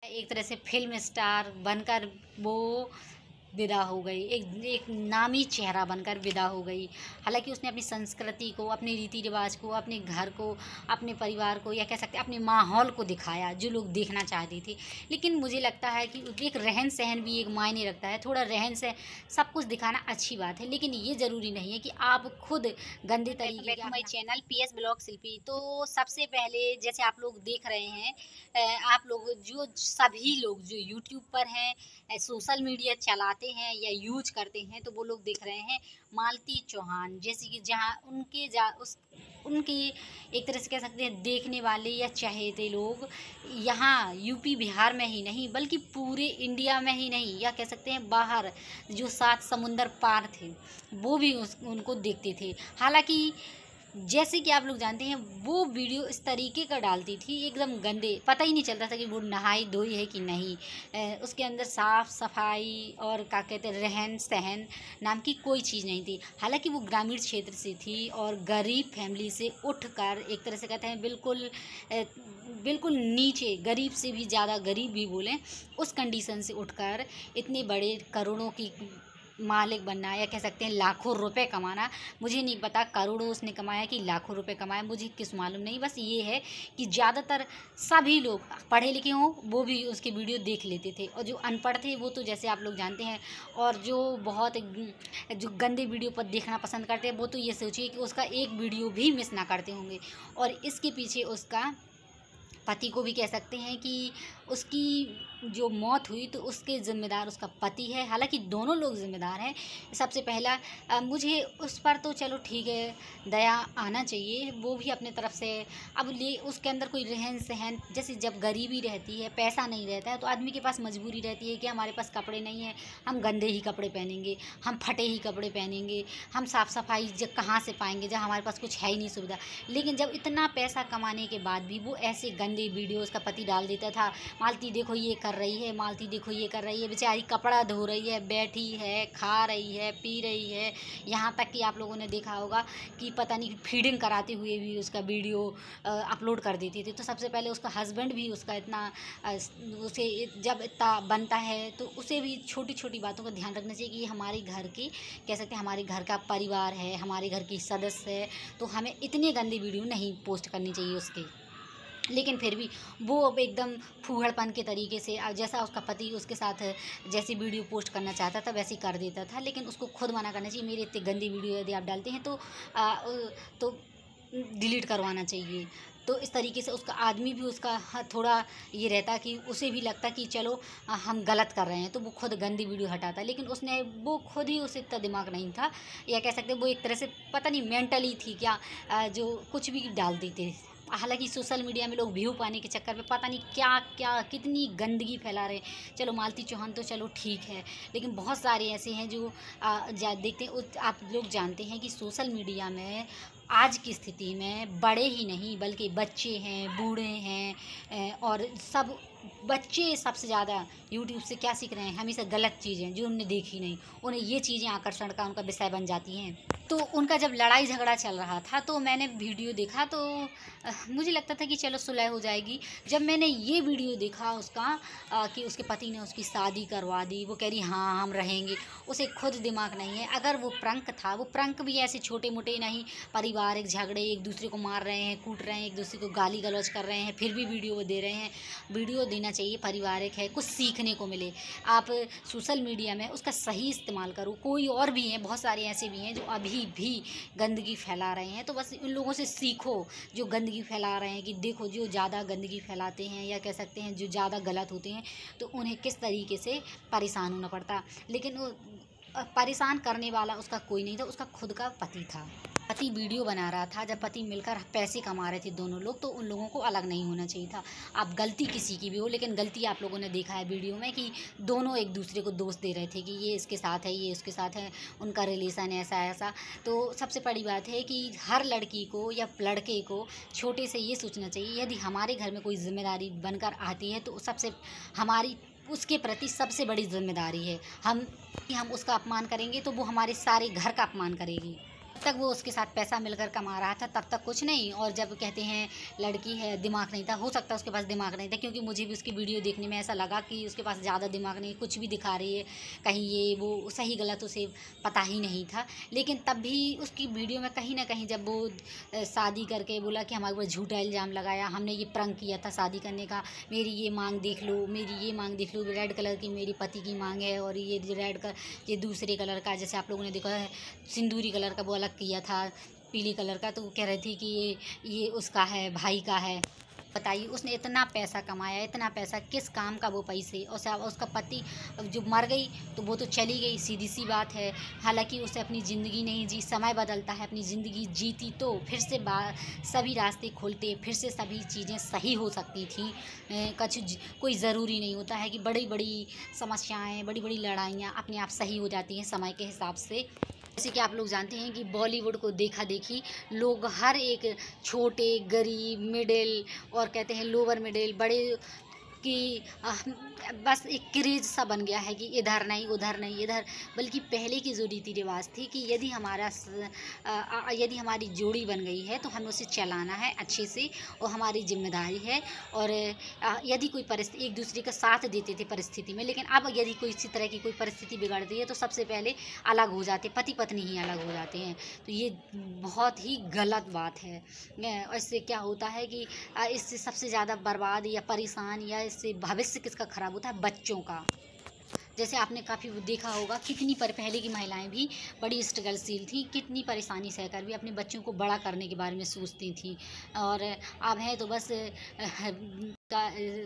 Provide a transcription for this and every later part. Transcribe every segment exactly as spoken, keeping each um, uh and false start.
एक तरह से फ़िल्म स्टार बनकर वो विदा हो गई, एक एक नामी चेहरा बनकर विदा हो गई। हालाँकि उसने अपनी संस्कृति को, अपने रीति-रिवाज को, अपने घर को, अपने परिवार को या कह सकते हैं अपने माहौल को दिखाया, जो लोग देखना चाहते थे। लेकिन मुझे लगता है कि एक रहन-सहन भी एक मायने रखता है। थोड़ा रहन-सहन सब कुछ दिखाना अच्छी बात है, लेकिन ये ज़रूरी नहीं है कि आप खुद गंदे तरीके back to my channel PS blog Shilpi. तो सबसे पहले जैसे आप लोग देख रहे हैं, अ, आप लोग जो सभी लोग जो यूट्यूब पर हैं, अ, सोशल मीडिया चलाते हैं या यूज करते हैं, तो वो लोग देख रहे हैं मालती चौहान, जैसे कि जहाँ उनके जा उस उनकी एक तरह से कह सकते हैं देखने वाले या चाहते लोग यहाँ यूपी बिहार में ही नहीं बल्कि पूरे इंडिया में ही नहीं, या कह सकते हैं बाहर जो सात समुंदर पार थे वो भी उस उनको देखते थे। हालांकि जैसे कि आप लोग जानते हैं वो वीडियो इस तरीके का डालती थी, एकदम गंदे, पता ही नहीं चलता था कि वो नहाई धोई है कि नहीं। अ, उसके अंदर साफ़ सफाई और क्या कहते हैं रहन सहन नाम की कोई चीज़ नहीं थी। हालांकि वो ग्रामीण क्षेत्र से थी और गरीब फैमिली से उठकर एक तरह से कहते हैं बिल्कुल अ, बिल्कुल नीचे, गरीब से भी ज़्यादा गरीब भी बोलें, उस कंडीशन से उठकर इतने बड़े करोड़ों की मालिक बनना या कह सकते हैं लाखों रुपए कमाना। मुझे नहीं पता करोड़ों उसने कमाया कि लाखों रुपए कमाया, मुझे किस मालूम नहीं। बस ये है कि ज़्यादातर सभी लोग पढ़े लिखे हों वो भी उसके वीडियो देख लेते थे, और जो अनपढ़ थे वो तो जैसे आप लोग जानते हैं, और जो बहुत जो गंदे वीडियो पर देखना पसंद करते हैं वो तो ये सोचिए कि उसका एक वीडियो भी मिस ना करते होंगे। और इसके पीछे उसका पति को भी कह सकते हैं कि उसकी जो मौत हुई तो उसके ज़िम्मेदार उसका पति है। हालांकि दोनों लोग ज़िम्मेदार हैं। सबसे पहला अ, मुझे उस पर तो चलो ठीक है, दया आना चाहिए, वो भी अपने तरफ से। अब ले उसके अंदर कोई रहन सहन, जैसे जब गरीबी रहती है, पैसा नहीं रहता है, तो आदमी के पास मजबूरी रहती है कि हमारे पास कपड़े नहीं हैं, हम गंदे ही कपड़े पहनेंगे, हम फटे ही कपड़े पहनेंगे, हम साफ़ सफाई जब कहाँ से पाएंगे जब हमारे पास कुछ है ही नहीं सुविधा। लेकिन जब इतना पैसा कमाने के बाद भी वो ऐसे गंदे वीडियो उसका पति डाल देता था, मालती देखो ये कर रही है, मालती देखो ये कर रही है, बेचारी कपड़ा धो रही है, बैठी है, खा रही है, पी रही है। यहाँ तक कि आप लोगों ने देखा होगा कि पता नहीं फीडिंग कराते हुए भी उसका वीडियो अपलोड कर देती थी। तो सबसे पहले उसका हस्बैंड भी उसका इतना अ, उसे जब इतना बनता है तो उसे भी छोटी छोटी बातों का ध्यान रखना चाहिए कि ये हमारे घर की, कह सकते हैं हमारे घर का परिवार है, हमारे घर की सदस्य है, तो हमें इतने गंदे वीडियो नहीं पोस्ट करनी चाहिए उसके। लेकिन फिर भी वो अब एकदम फूहड़पन के तरीके से, अब जैसा उसका पति उसके साथ जैसी वीडियो पोस्ट करना चाहता था वैसे ही कर देता था। लेकिन उसको खुद मना करना चाहिए, मेरे इतने गंदी वीडियो यदि आप डालते हैं तो आ, तो डिलीट करवाना चाहिए। तो इस तरीके से उसका आदमी भी उसका हाँ, थोड़ा ये रहता कि उसे भी लगता कि चलो आ, हम गलत कर रहे हैं, तो वो खुद गंदी वीडियो हटाता। लेकिन उसने वो खुद ही, उसे इतना दिमाग नहीं था, या कह सकते वो एक तरह से पता नहीं मेंटली थी क्या, आ, जो कुछ भी डाल देते। हालांकि सोशल मीडिया में लोग व्यू पाने के चक्कर में पता नहीं क्या क्या कितनी गंदगी फैला रहे हैं। चलो मालती चौहान तो चलो ठीक है, लेकिन बहुत सारे ऐसे हैं जो आ, जा देखते हैं। आप लोग जानते हैं कि सोशल मीडिया में आज की स्थिति में बड़े ही नहीं बल्कि बच्चे हैं, बूढ़े हैं, और सब बच्चे सबसे ज़्यादा यूट्यूब से क्या सीख रहे हैं, हमेशा गलत चीज़ें जो उन्होंने देखी नहीं, उन्हें ये चीज़ें आकर्षण का उनका विषय बन जाती हैं। तो उनका जब लड़ाई झगड़ा चल रहा था तो मैंने वीडियो देखा, तो मुझे लगता था कि चलो सुलह हो जाएगी। जब मैंने ये वीडियो देखा उसका आ, कि उसके पति ने उसकी शादी करवा दी, वो कह रही हाँ हम रहेंगे, उसे खुद दिमाग नहीं है। अगर वो प्रंक था, वो प्रंक भी ऐसे छोटे मोटे नहीं, पारिवारिक झगड़े, एक दूसरे को मार रहे हैं, कूट रहे हैं, एक दूसरे को गाली गलौज कर रहे हैं, फिर भी वीडियो दे रहे हैं। वीडियो देना चाहिए, पारिवारिक है, कुछ सीखने को मिले। आप सोशल मीडिया में उसका सही इस्तेमाल करो। कोई और भी हैं, बहुत सारे ऐसे भी हैं जो अभी भी गंदगी फैला रहे हैं, तो बस उन लोगों से सीखो जो गंदगी फैला रहे हैं, कि देखो जो ज़्यादा गंदगी फैलाते हैं या कह सकते हैं जो ज़्यादा गलत होते हैं तो उन्हें किस तरीके से परेशान होना पड़ता। लेकिन वो परेशान करने वाला उसका कोई नहीं था, उसका खुद का पति था। पति वीडियो बना रहा था, जब पति मिलकर पैसे कमा रहे थे दोनों लोग, तो उन लोगों को अलग नहीं होना चाहिए था। आप गलती किसी की भी हो, लेकिन गलती आप लोगों ने देखा है वीडियो में कि दोनों एक दूसरे को दोष दे रहे थे कि ये इसके साथ है, ये उसके साथ है, उनका रिलेशन ऐसा ऐसा। तो सबसे बड़ी बात है कि हर लड़की को या लड़के को छोटे से ये सोचना चाहिए, यदि हमारे घर में कोई जिम्मेदारी बनकर आती है तो सबसे हमारी उसके प्रति सबसे बड़ी जिम्मेदारी है। हम हम उसका अपमान करेंगे तो वो हमारे सारे घर का अपमान करेगी। तक वो उसके साथ पैसा मिलकर कमा रहा था तब तक कुछ नहीं, और जब कहते हैं लड़की है दिमाग नहीं था, हो सकता है उसके पास दिमाग नहीं था, क्योंकि मुझे भी उसकी वीडियो देखने में ऐसा लगा कि उसके पास ज़्यादा दिमाग नहीं, कुछ भी दिखा रही है, कहीं ये वो सही गलत उसे पता ही नहीं था। लेकिन तब भी उसकी वीडियो में कहीं ना कहीं जब वो शादी करके बोला कि हमारे ऊपर झूठा इल्ज़ाम लगाया, हमने ये प्रंक किया था शादी करने का, मेरी ये मांग देख लो, मेरी ये मांग देख लो, रेड कलर की मेरी पति की मांग है, और ये रेड कलर ये दूसरे कलर का, जैसे आप लोगों ने देखा है सिंदूरी कलर का वो अलग किया था, पीली कलर का, तो वो कह रही थी कि ये ये उसका है, भाई का है। बताइए उसने इतना पैसा कमाया, इतना पैसा किस काम का वो पैसे, और सब उसका पति जो मर गई तो वो तो चली गई, सीधी सी बात है। हालांकि उसे अपनी ज़िंदगी नहीं जी, समय बदलता है, अपनी ज़िंदगी जीती तो फिर से सभी रास्ते खुलते, फिर से सभी चीज़ें सही हो सकती थी। कुछ कोई ज़रूरी नहीं होता है कि बड़ी बड़ी समस्याएँ, बड़ी बड़ी लड़ाइयाँ अपने आप सही हो जाती हैं समय के हिसाब से। जैसे कि आप लोग जानते हैं कि बॉलीवुड को देखा देखी लोग हर एक छोटे, गरीब, मिडिल और कहते हैं लोअर मिडिल, बड़े कि बस एक क्रेज़ सा बन गया है कि इधर नहीं उधर नहीं इधर, बल्कि पहले की जो रीति रिवाज थी कि यदि हमारा यदि हमारी जोड़ी बन गई है तो हमें उसे चलाना है अच्छे से, और हमारी जिम्मेदारी है। और यदि कोई परिस्थिति, एक दूसरे का साथ देते थे परिस्थिति में, लेकिन अब यदि कोई इसी तरह की कोई परिस्थिति बिगड़ती है तो सबसे पहले अलग हो जाते, पति पत्नी ही अलग हो जाते हैं। तो ये बहुत ही गलत बात है। इससे क्या होता है कि इससे सबसे ज़्यादा बर्बाद या परेशान या इससे भविष्य किसका खराब होता है, बच्चों का। जैसे आपने काफ़ी देखा होगा कितनी पर पहले की महिलाएं भी बड़ी स्ट्रगलशील थी, कितनी परेशानी सहकर भी अपने बच्चों को बड़ा करने के बारे में सोचती थी, और अब है तो बस का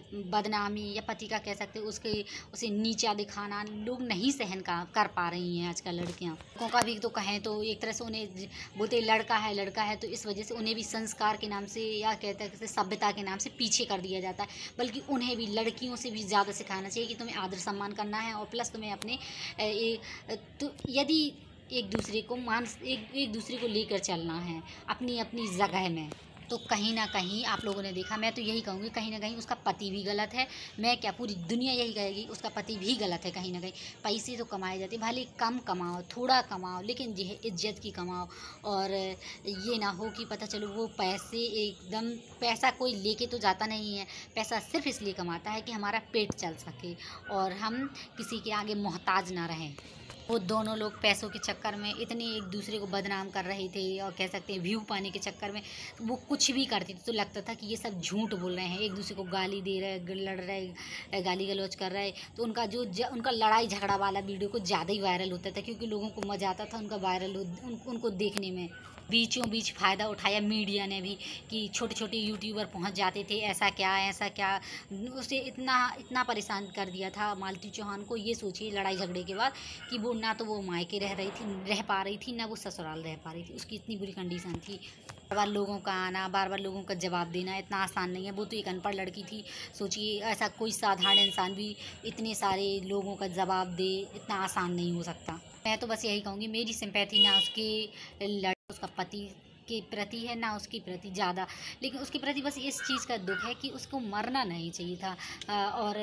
बदनामी या पति का कह सकते उसके उसे नीचा दिखाना लोग नहीं सहन का कर पा रही हैं आजकल लड़कियां। लड़कों का भी तो कहें तो एक तरह से उन्हें बोलते लड़का है लड़का है, तो इस वजह से उन्हें भी संस्कार के नाम से या कहते हैं सभ्यता के नाम से पीछे कर दिया जाता है, बल्कि उन्हें भी लड़कियों से भी ज़्यादा सिखाना चाहिए कि तुम्हें आदर सम्मान करना है, और प्लस तुम्हें अपने ए, तो यदि एक दूसरे को मान एक एक दूसरे को लेकर चलना है अपनी अपनी जगह में, तो कहीं ना कहीं आप लोगों ने देखा, मैं तो यही कहूँगी कहीं ना कहीं उसका पति भी गलत है। मैं क्या पूरी दुनिया यही कहेगी उसका पति भी गलत है कहीं ना कहीं। पैसे तो कमाए जाते, भले कम कमाओ थोड़ा कमाओ, लेकिन जो है इज्जत की कमाओ, और ये ना हो कि पता चलो वो पैसे एकदम, पैसा कोई लेके तो जाता नहीं है, पैसा सिर्फ इसलिए कमाता है कि हमारा पेट चल सके और हम किसी के आगे मोहताज ना रहें। वो दोनों लोग पैसों के चक्कर में इतने एक दूसरे को बदनाम कर रहे थे, और कह सकते हैं व्यू पाने के चक्कर में वो कुछ भी करती थी तो लगता था कि ये सब झूठ बोल रहे हैं, एक दूसरे को गाली दे रहे, लड़ रहे, गाली गलौज कर रहे। तो उनका जो ज, उनका लड़ाई झगड़ा वाला वीडियो कुछ ज़्यादा ही वायरल होता था, क्योंकि लोगों को मज़ा आता था उनका वायरल उन, उनको देखने में। बीचों बीच फ़ायदा उठाया मीडिया ने भी कि छोटे छोटे यूट्यूबर पहुंच जाते थे, ऐसा क्या ऐसा क्या, उसे इतना इतना परेशान कर दिया था मालती चौहान को। ये सोचिए लड़ाई झगड़े के बाद कि वो ना तो वो मायके रह रही थी रह पा रही थी, ना वो ससुराल रह पा रही थी, उसकी इतनी बुरी कंडीशन थी। बार बार लोगों का आना, बार बार लोगों का जवाब देना इतना आसान नहीं है। वो तो एक अनपढ़ लड़की थी, सोचिए ऐसा कोई साधारण इंसान भी इतने सारे लोगों का जवाब दे, इतना आसान नहीं हो सकता। मैं तो बस यही कहूँगी, मेरी सिंपैथी ना उसके लड़ उसका पति के प्रति है ना उसके प्रति ज़्यादा, लेकिन उसके प्रति बस इस चीज़ का दुख है कि उसको मरना नहीं चाहिए था। और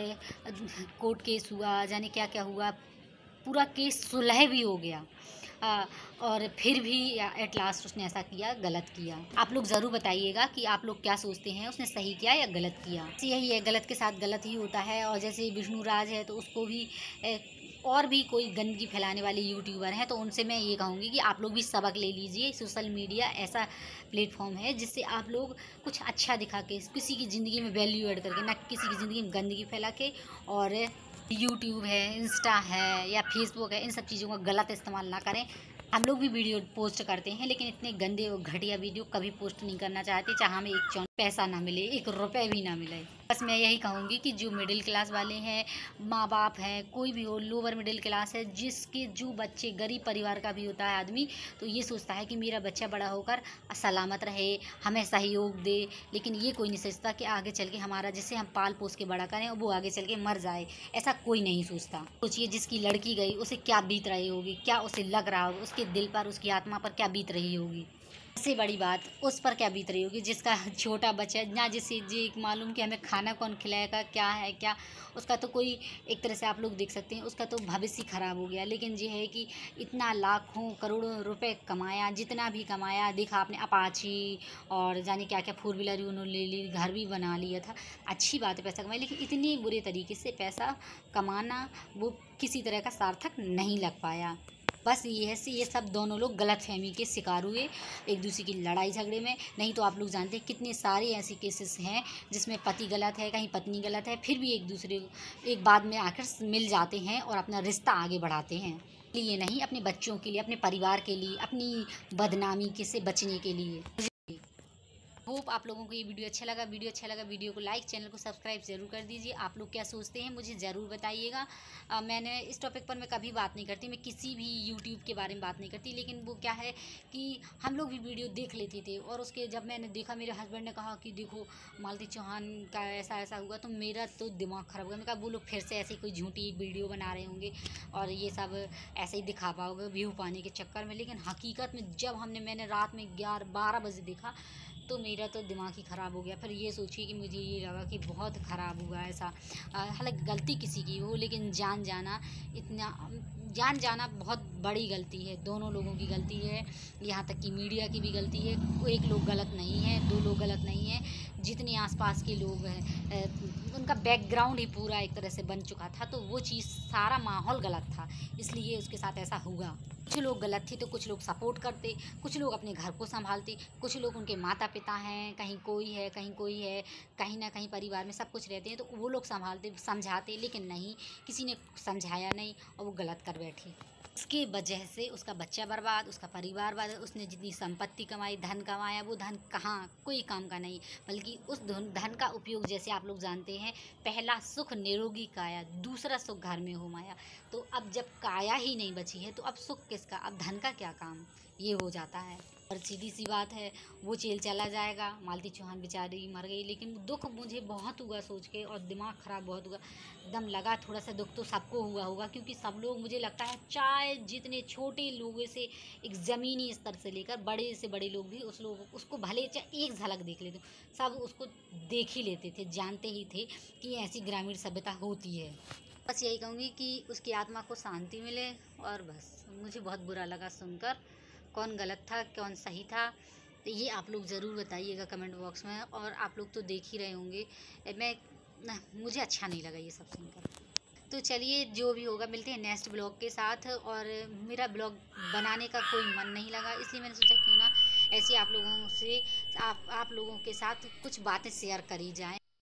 कोर्ट केस हुआ, जाने क्या क्या हुआ, पूरा केस सुलह भी हो गया, आ, और फिर भी एट लास्ट उसने ऐसा किया, गलत किया। आप लोग ज़रूर बताइएगा कि आप लोग क्या सोचते हैं, उसने सही किया या गलत किया। यही है, गलत के साथ गलत ही होता है। और जैसे विष्णु राज है तो उसको भी ए, और भी कोई गंदगी फैलाने वाले यूट्यूबर हैं तो उनसे मैं ये कहूँगी कि आप लोग भी सबक ले लीजिए। सोशल मीडिया ऐसा प्लेटफॉर्म है जिससे आप लोग कुछ अच्छा दिखा के किसी की ज़िंदगी में वैल्यू ऐड करके, ना किसी की ज़िंदगी में गंदगी फैला के। और यूट्यूब है, इंस्टा है या फेसबुक है, इन सब चीज़ों का गलत इस्तेमाल ना करें। हम लोग भी वीडियो पोस्ट करते हैं, लेकिन इतने गंदे और घटिया वीडियो कभी पोस्ट नहीं करना चाहते, चाहे हमें एक चौन पैसा ना मिले, एक रुपए भी ना मिले। बस मैं यही कहूँगी कि जो मिडिल क्लास वाले हैं, माँ बाप हैं, कोई भी हो, लोअर मिडिल क्लास है, जिसके जो बच्चे गरीब परिवार का भी होता है आदमी, तो ये सोचता है कि मेरा बच्चा बड़ा होकर सलामत रहे, हमें सहयोग दे। लेकिन ये कोई नहीं सोचता कि आगे चल के हमारा, जिससे हम पाल पोस के बड़ा करें, और वो आगे चल के मर जाए, ऐसा कोई नहीं सोचता। सोचिए जिसकी लड़की गई उसे क्या बीत रही होगी, क्या उसे लग रहा होगा, उसके दिल पर, उसकी आत्मा पर क्या बीत रही होगी। सबसे बड़ी बात उस पर क्या बीत रही होगी जिसका छोटा बच्चा ना, जिसे जी मालूम कि हमें खाना कौन खिलाएगा, क्या है क्या, उसका तो कोई एक तरह से आप लोग देख सकते हैं उसका तो भविष्य खराब हो गया। लेकिन ये है कि इतना लाखों करोड़ों रुपए कमाया, जितना भी कमाया, देखा आपने अपाची और जाने क्या क्या फोर व्हीलर उन्होंने ले ली, घर भी बना लिया था। अच्छी बात है पैसा कमाया, लेकिन इतनी बुरे तरीके से पैसा कमाना वो किसी तरह का सार्थक नहीं लग पाया। बस ये है से ये सब दोनों लोग गलतफहमी के शिकार हुए एक दूसरे की लड़ाई झगड़े में। नहीं तो आप लोग जानते हैं कितने सारे ऐसे केसेस हैं जिसमें पति गलत है, कहीं पत्नी गलत है, फिर भी एक दूसरे एक बाद में आकर मिल जाते हैं और अपना रिश्ता आगे बढ़ाते हैं। ये नहीं, अपने बच्चों के लिए, अपने परिवार के लिए, अपनी बदनामी के से बचने के लिए। होप आप लोगों को ये वीडियो अच्छा लगा। वीडियो अच्छा लगा वीडियो को लाइक, चैनल को सब्सक्राइब जरूर कर दीजिए। आप लोग क्या सोचते हैं मुझे ज़रूर बताइएगा। अ, मैंने इस टॉपिक पर मैं कभी बात नहीं करती, मैं किसी भी यूट्यूब के बारे में बात नहीं करती, लेकिन वो क्या है कि हम लोग भी वीडियो देख लेते थे और उसके जब मैंने देखा, मेरे हस्बैंड ने कहा कि देखो मालती चौहान का ऐसा ऐसा हुआ, तो मेरा तो दिमाग ख़राब हुआ। मैं कहा वो लोग फिर से ऐसी कोई झूठी वीडियो बना रहे होंगे और ये सब ऐसे ही दिखा पाओगे व्यू पाने के चक्कर में। लेकिन हकीकत में जब हमने मैंने रात में ग्यारह बारह बजे देखा तो मेरा तो दिमाग ही ख़राब हो गया। फिर ये सोचिए कि मुझे ये लगा कि बहुत ख़राब हुआ ऐसा। हालांकि गलती किसी की हो, लेकिन जान जाना इतना जान जाना बहुत बड़ी गलती है, दोनों लोगों की गलती है, यहाँ तक कि मीडिया की भी गलती है। एक लोग गलत नहीं है, दो लोग गलत नहीं है, जितने आसपास के लोग हैं उनका बैकग्राउंड ही पूरा एक तरह से बन चुका था, तो वो चीज़ सारा माहौल गलत था, इसलिए उसके साथ ऐसा हुआ। कुछ लोग गलत थे तो कुछ लोग सपोर्ट करते, कुछ लोग अपने घर को संभालते, कुछ लोग उनके माता पिता हैं, कहीं कोई है कहीं कोई है, कहीं ना कहीं परिवार में सब कुछ रहते हैं, तो वो लोग संभालते समझाते, लेकिन नहीं, किसी ने समझाया नहीं और वो गलत कर बैठे। इसके वजह से उसका बच्चा बर्बाद, उसका परिवार बर्बाद, उसने जितनी संपत्ति कमाई, धन कमाया, वो धन कहाँ कोई काम का नहीं, बल्कि उस धन का उपयोग, जैसे आप लोग जानते हैं, पहला सुख निरोगी काया, दूसरा सुख घर में हो माया। तो अब जब काया ही नहीं बची है तो अब सुख किसका, अब धन का क्या काम, ये हो जाता है। और सीधी सी बात है, वो जेल चला जाएगा, मालती चौहान बेचारी मर गई, लेकिन दुख मुझे बहुत हुआ सोच के और दिमाग ख़राब बहुत हुआ, एकदम लगा थोड़ा सा दुख तो सबको हुआ होगा, क्योंकि सब लोग मुझे लगता है चाहे जितने छोटे लोगों से एक ज़मीनी स्तर से लेकर बड़े से बड़े लोग भी उस लोग उसको भले चाहे एक झलक देख लेते, सब उसको देख ही लेते थे, जानते ही थे कि ऐसी ग्रामीण सभ्यता होती है। बस यही कहूँगी कि उसकी आत्मा को शांति मिले। और बस मुझे बहुत बुरा लगा सुनकर, कौन गलत था कौन सही था, तो ये आप लोग ज़रूर बताइएगा कमेंट बॉक्स में। और आप लोग तो देख ही रहे होंगे, मैं ना, मुझे अच्छा नहीं लगा ये सब सुनकर। तो चलिए जो भी होगा मिलते हैं नेक्स्ट ब्लॉग के साथ। और मेरा ब्लॉग बनाने का कोई मन नहीं लगा, इसलिए मैंने सोचा क्यों ना ऐसे आप लोगों से आप आप लोगों के साथ कुछ बातें शेयर करी जाएँ।